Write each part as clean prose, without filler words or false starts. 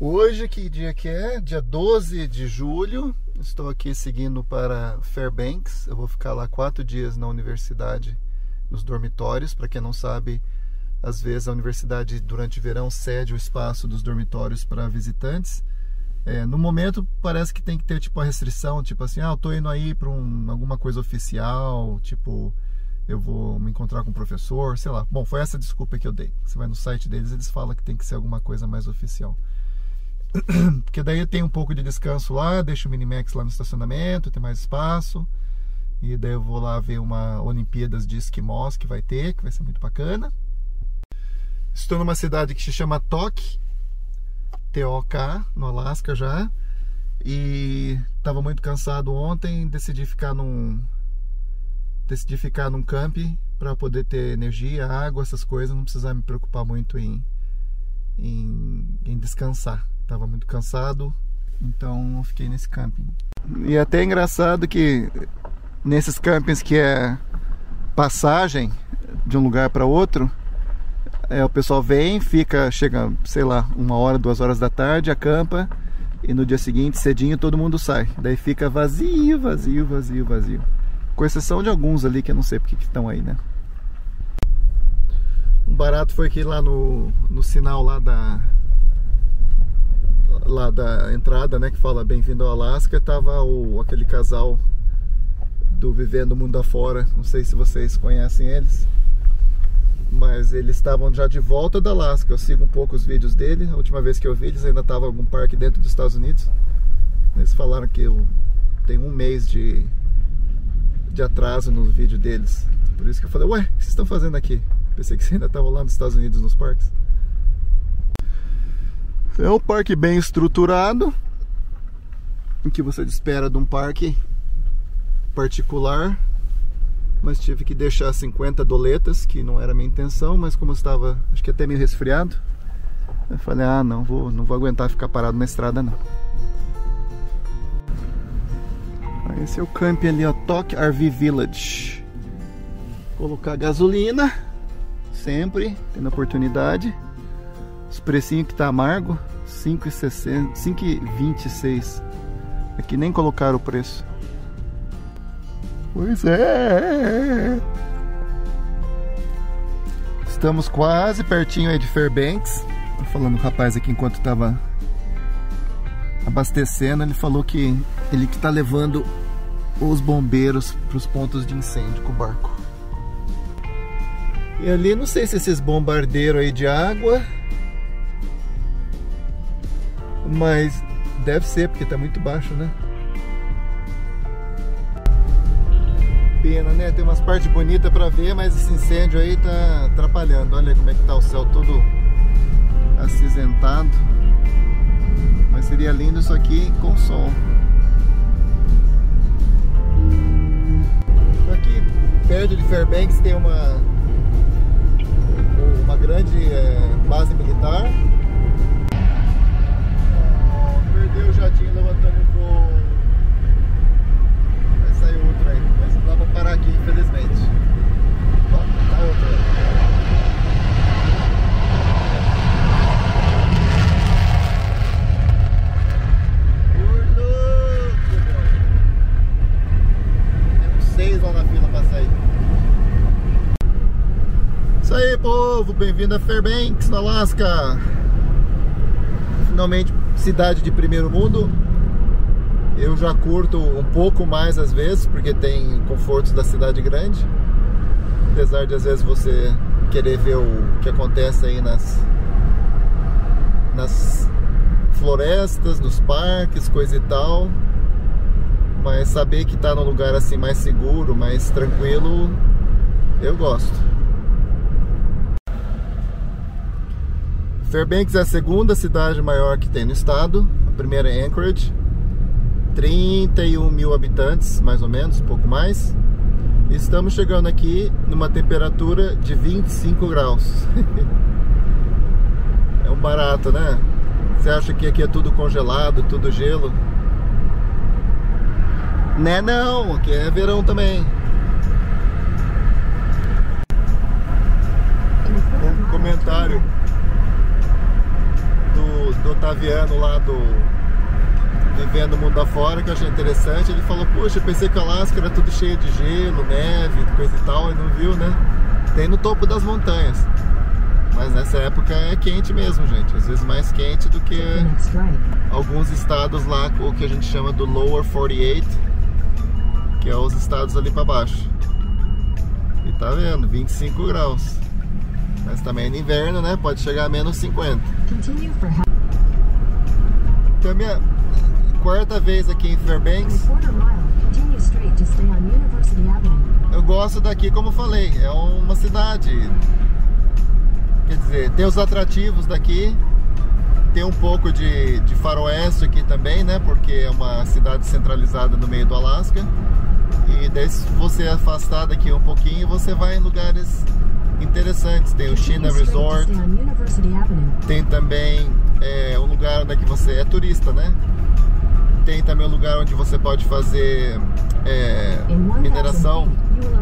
Hoje, que dia que é? Dia 12 de julho. Estou aqui seguindo para Fairbanks. Eu vou ficar lá 4 dias na universidade, nos dormitórios. Para quem não sabe, às vezes a universidade durante o verão cede o espaço dos dormitórios para visitantes. No momento parece que tem que ter tipo a restrição, tipo assim, eu tô indo aí para alguma coisa oficial, tipo, eu vou me encontrar com o professor, sei lá. Bom, foi essa desculpa que eu dei. Você vai no site deles, eles falam que tem que ser alguma coisa mais oficial. Porque daí tem um pouco de descanso lá, deixo o Minimax lá no estacionamento, tem mais espaço. E daí eu vou lá ver uma Olimpíadas de Esquimós que vai ser muito bacana. Estou numa cidade que se chama Tok, T-O-K, no Alasca já. E estava muito cansado ontem, decidi ficar num camping para poder ter energia, água, essas coisas, não precisar me preocupar muito em descansar. Tava muito cansado, então eu fiquei nesse camping. E é até engraçado que nesses campings que é passagem de um lugar para outro, o pessoal vem, chega, sei lá, 1 hora, 2 horas da tarde, acampa, e no dia seguinte, cedinho, todo mundo sai. Daí fica vazio, vazio, vazio, vazio. Com exceção de alguns ali que eu não sei porque que estão aí, né? Um barato foi que lá no sinal lá da entrada, né, que fala bem-vindo ao Alasca, tava aquele casal do Vivendo o Mundo Afora. Não sei se vocês conhecem eles, mas eles estavam já de volta da Alasca. Eu sigo um pouco os vídeos dele. A última vez que eu vi eles ainda estavam em algum parque dentro dos Estados Unidos. Eles falaram que tem 1 mês de atraso no vídeo deles. Por isso que eu falei, ué, o que vocês estão fazendo aqui? Pensei que você ainda estava lá nos Estados Unidos nos parques. É um parque bem estruturado, em que você espera de um parque particular, mas tive que deixar 50 doletas, que não era a minha intenção, mas como eu estava, acho que até meio resfriado, eu falei, não vou aguentar ficar parado na estrada não. Esse é o camping ali, ó, Tok RV Village. Colocar gasolina, sempre, tendo oportunidade. Os precinhos que tá amargo, 5,60, 5,26. Aqui nem colocaram o preço. Pois é. Estamos quase pertinho aí de Fairbanks. Tô falando com o rapaz aqui enquanto tava abastecendo. Ele falou que ele que tá levando os bombeiros para os pontos de incêndio com o barco. E ali, não sei se esses bombardeiros aí de água, mas deve ser, porque tá muito baixo, né? Pena, né? Tem umas partes bonitas pra ver, mas esse incêndio aí tá atrapalhando. Olha como é que tá o céu todo acinzentado. Mas seria lindo isso aqui com sol. Aqui perto de Fairbanks tem uma grande base militar. Perdeu o jatinho levantando o voo. Vai sair outro aí, mas não dá pra parar aqui, infelizmente. Ó, tá outro aí. Temos 6 lá na fila pra sair. Isso aí, povo, bem-vindo a Fairbanks, no Alasca. Finalmente, cidade de primeiro mundo. Eu já curto um pouco mais às vezes, porque tem confortos da cidade grande. Apesar de às vezes você querer ver o que acontece aí nas florestas, nos parques, coisa e tal. Mas saber que tá num lugar assim mais seguro, mais tranquilo, eu gosto. Fairbanks é a segunda cidade maior que tem no estado. A primeira é Anchorage, 31 mil habitantes, mais ou menos, um pouco mais. E estamos chegando aqui numa temperatura de 25 graus. É um barato, né? Você acha que aqui é tudo congelado, tudo gelo? Né, não, aqui é verão também. Um comentário do octaviano lá do Vivendo o Mundo Afora, que eu achei interessante. Ele falou, poxa, eu pensei que o Alasca era tudo cheio de gelo, neve, coisa e tal, e não viu, né? Tem no topo das montanhas. Mas nessa época é quente mesmo, gente. Às vezes mais quente do que alguns estados lá, o que a gente chama do Lower 48, que é os estados ali para baixo. E tá vendo, 25 graus. Mas também no inverno, né? Pode chegar a menos 50. Então, minha quarta vez aqui em Fairbanks. Eu gosto daqui, como eu falei, é uma cidade. Quer dizer, tem os atrativos daqui, tem um pouco de faroeste aqui também, né? Porque é uma cidade centralizada no meio do Alasca. E daí, se você afastar daqui um pouquinho, você vai em lugares interessantes. Tem o China Resort, tem também um lugar onde você é turista, né? Tem também um lugar onde você pode fazer mineração.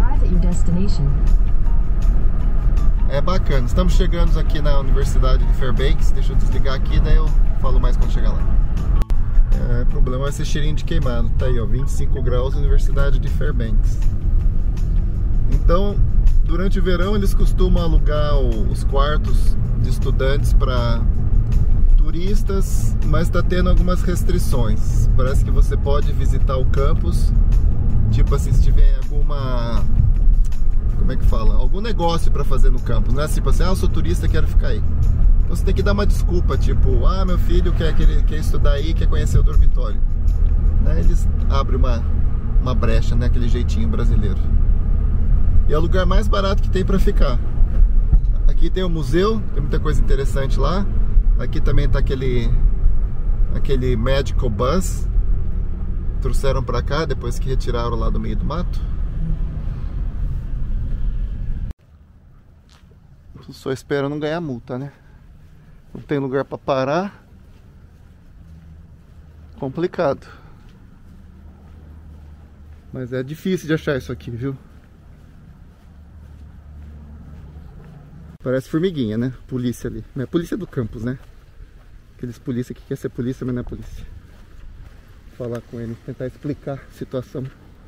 É bacana. Estamos chegando aqui na Universidade de Fairbanks. Deixa eu desligar aqui, daí eu falo mais quando chegar lá. O problema é esse cheirinho de queimado. Tá aí, ó, 25 graus, Universidade de Fairbanks. Então, durante o verão eles costumam alugar os quartos de estudantes para turistas, mas está tendo algumas restrições. Parece que você pode visitar o campus, tipo assim, se tiver alguma... Como é que fala? Algum negócio para fazer no campus, não é tipo assim, eu sou turista, quero ficar aí. Então você tem que dar uma desculpa, tipo, meu filho quer estudar aí, quer conhecer o dormitório. Daí eles abrem uma brecha, né, aquele jeitinho brasileiro. E é o lugar mais barato que tem para ficar. Aqui tem o museu, tem muita coisa interessante lá. Aqui também tá aquele Magical Bus. Trouxeram para cá depois que retiraram lá do meio do mato. Só espero não ganhar multa, né? Não tem lugar para parar. Complicado. Mas é difícil de achar isso aqui, viu? Parece formiguinha, né? Polícia ali. Não é polícia do campus, né? Aqueles polícia que quer ser polícia, mas não é polícia. Vou falar com ele, tentar explicar a situação.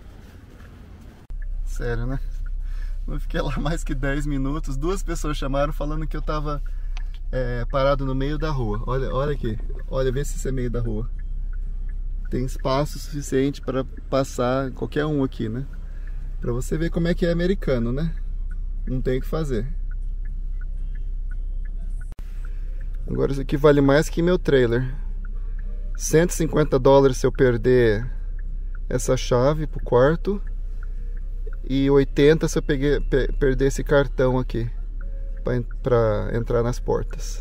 Sério, né? Não fiquei lá mais que 10 minutos. 2 pessoas chamaram falando que eu tava parado no meio da rua. Olha aqui. Olha, vê se isso é meio da rua. Tem espaço suficiente para passar qualquer um aqui, né? Pra você ver como é que é americano, né? Não tem o que fazer. Agora isso aqui vale mais que meu trailer. $150 se eu perder essa chave pro quarto. E 80 se eu perder esse cartão aqui para entrar nas portas.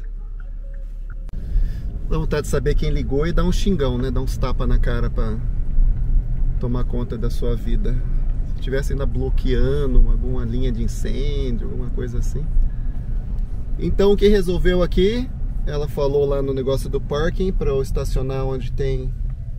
Dá vontade de saber quem ligou e dar um xingão, né? Dar uns tapas na cara para tomar conta da sua vida. Se estivesse ainda bloqueando alguma linha de incêndio, alguma coisa assim. Então o que resolveu aqui? Ela falou lá no negócio do parking para eu estacionar onde tem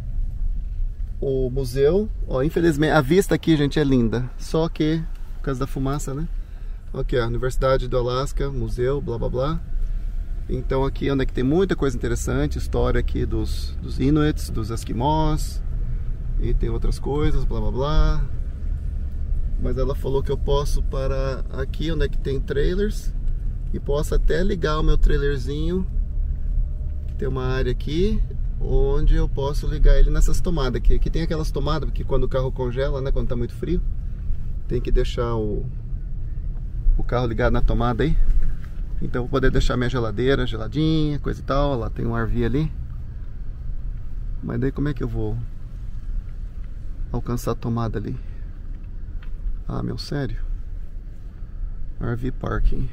o museu. Ó, infelizmente a vista aqui, gente, é linda, só que por causa da fumaça, né? Aqui, ó, Universidade do Alasca, museu, blá blá blá. Então aqui onde é que tem muita coisa interessante, história aqui dos Inuits, dos Esquimós, e tem outras coisas, blá blá blá. Mas ela falou que eu posso parar aqui onde é que tem trailers e posso até ligar o meu trailerzinho, que tem uma área aqui onde eu posso ligar ele nessas tomadas aqui. Aqui tem aquelas tomadas que quando o carro congela, né, quando tá muito frio, tem que deixar o carro ligado na tomada aí. Então eu vou poder deixar minha geladeira geladinha, coisa e tal. Lá tem um RV ali. Mas daí como é que eu vou alcançar a tomada ali? Ah, meu, sério? RV Parking.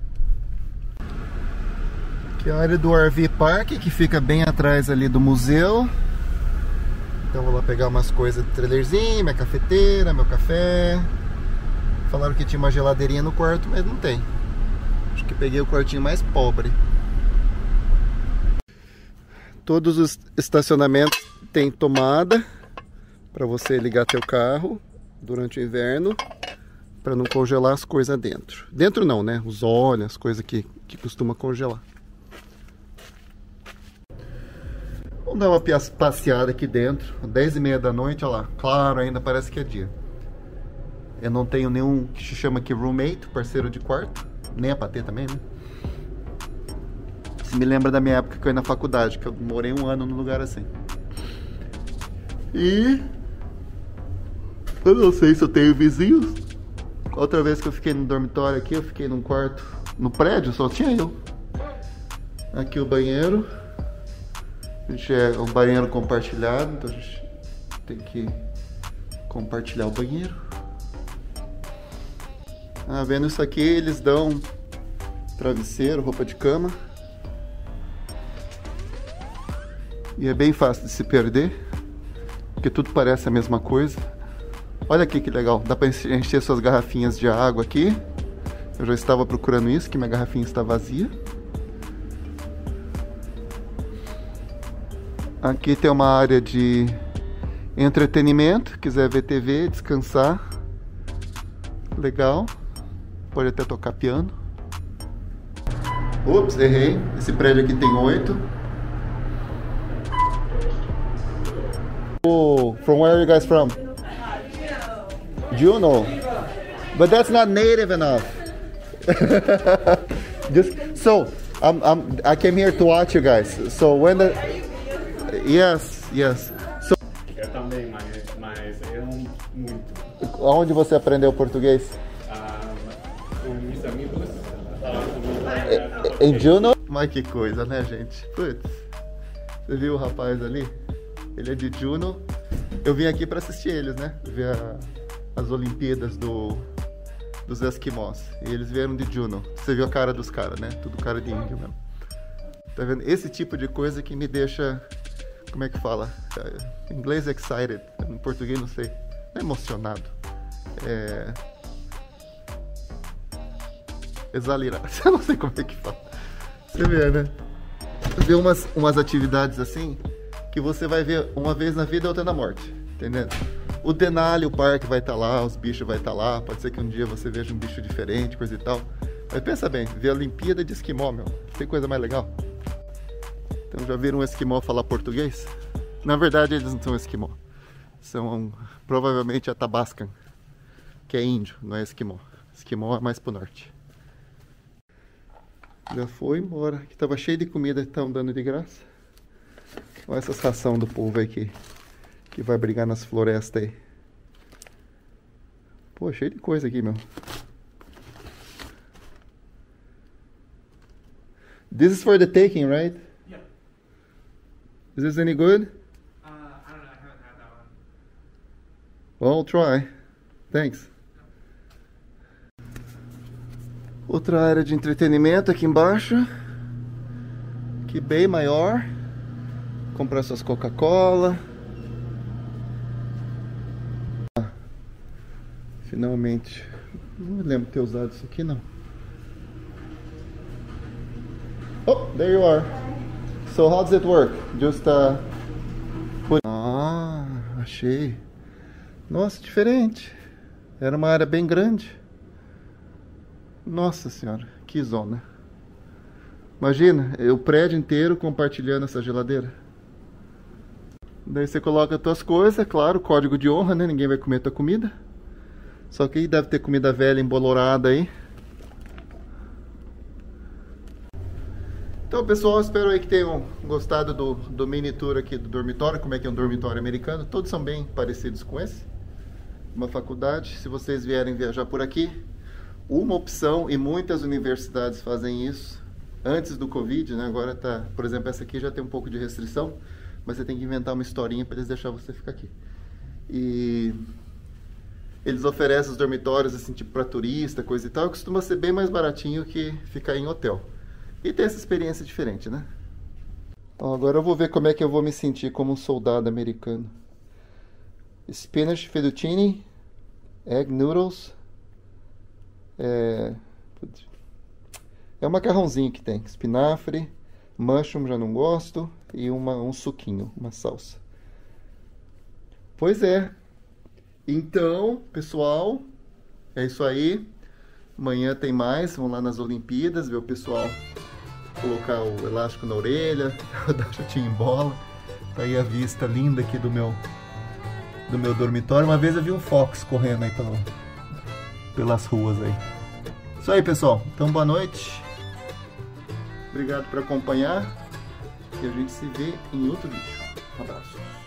Aqui é a área do RV Park, que fica bem atrás ali do museu. Então vou lá pegar umas coisas de trailerzinho, minha cafeteira, meu café. Falaram que tinha uma geladeirinha no quarto, mas não tem. Acho que peguei o quartinho mais pobre. Todos os estacionamentos têm tomada para você ligar teu carro durante o inverno, para não congelar as coisas dentro. Dentro não, né? Os óleos, as coisas que costuma congelar. Vamos dar uma passeada aqui dentro. 10h30 da noite, olha lá. Claro, ainda parece que é dia. Eu não tenho nenhum que se chama aqui roommate, parceiro de quarto. Nem a Patê também, né? Isso me lembra da minha época que eu ia na faculdade, que eu morei 1 ano num lugar assim. E eu não sei se eu tenho vizinhos. Outra vez que eu fiquei no dormitório aqui, eu fiquei num quarto no prédio, só tinha eu. Aqui o banheiro. A gente é um banheiro compartilhado, então a gente tem que compartilhar o banheiro. Ah, vendo isso aqui, eles dão travesseiro, roupa de cama. E é bem fácil de se perder, porque tudo parece a mesma coisa. Olha aqui que legal, dá para encher suas garrafinhas de água aqui. Eu já estava procurando isso, que minha garrafinha está vazia. Aqui tem uma área de entretenimento, quiser ver TV, descansar. Legal. Pode até tocar piano. Ups, errei. Esse prédio aqui tem 8. Oh, from where are you guys from? Juneau. But that's not native enough. I came here to watch you guys. So when the Yes. So, eu também, mas eu não muito. Onde você aprendeu português? Com meus amigos. Em Juneau? Mas que coisa, né, gente? Putz, você viu o rapaz ali? Ele é de Juneau. Eu vim aqui para assistir eles, né? Ver as Olimpíadas dos Esquimós. E eles vieram de Juneau. Você viu a cara dos caras, né? Tudo cara de índio mesmo. Tá vendo? Esse tipo de coisa que me deixa... Como é que fala? Em inglês excited. Em português não sei. Não é emocionado. Exalirado. Eu não sei como é que fala. Você vê, né? Vê umas atividades assim que você vai ver uma vez na vida e outra na morte. Entendendo? O Denali, o parque vai estar lá, os bichos vai estar lá. Pode ser que um dia você veja um bicho diferente, coisa e tal. Mas pensa bem, ver a Olimpíada de Esquimó, meu. Tem coisa mais legal? Então já viram um esquimó falar português? Na verdade eles não são esquimó. São provavelmente Athabascan, que é índio, não é esquimó. Esquimó é mais pro norte. Já foi embora. Aqui tava cheio de comida que estavam dando de graça. Olha essas ração do povo aí que vai brigar nas florestas aí. Pô, cheio de coisa aqui, meu. This is for the taking, right? Yeah. Is this any good? I don't know, I haven't had that one. Well, I'll try. Thanks. Outra área de entretenimento aqui embaixo. Aqui bem maior. Comprar suas Coca-Cola. Finalmente. Não me lembro de ter usado isso aqui, não. Oh, there you are. So how does it work? Just put... Ah, achei. Nossa, diferente. Era uma área bem grande. Nossa senhora, que zona. Imagina, o prédio inteiro compartilhando essa geladeira. Daí você coloca as tuas coisas, é claro, código de honra, né? Ninguém vai comer tua comida. Só que aí deve ter comida velha embolorada aí. Então, pessoal, espero aí que tenham gostado do mini tour aqui do dormitório, como é que é um dormitório americano. Todos são bem parecidos com esse. Uma faculdade, se vocês vierem viajar por aqui, uma opção, e muitas universidades fazem isso, antes do Covid, né? Agora tá, por exemplo, essa aqui já tem um pouco de restrição, mas você tem que inventar uma historinha para eles deixar você ficar aqui. E eles oferecem os dormitórios assim, tipo para turista, coisa e tal, costuma ser bem mais baratinho que ficar em hotel. E tem essa experiência diferente, né? Então agora eu vou ver como é que eu vou me sentir como um soldado americano. Spinach fettuccine, egg noodles. É um macarrãozinho que tem. Espinafre, mushroom já não gosto. E um suquinho, uma salsa. Pois é. Então, pessoal, é isso aí. Amanhã tem mais. Vamos lá nas Olimpíadas, ver o pessoal colocar o elástico na orelha, dar chutinho em bola. Tá aí a vista linda aqui do meu dormitório. Uma vez eu vi um fox correndo aí pelas ruas aí. Isso aí, pessoal. Então, boa noite. Obrigado por acompanhar. E a gente se vê em outro vídeo. Um abraço.